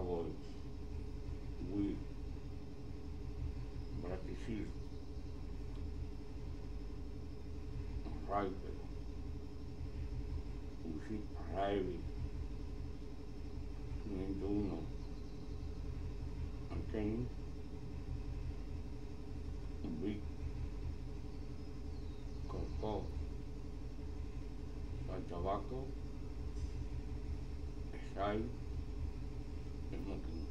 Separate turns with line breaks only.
avoid with Bratisir, Ripe, Usi Raivi, 501, Anken, Big Coco, Tabaco, Sai, Smoking.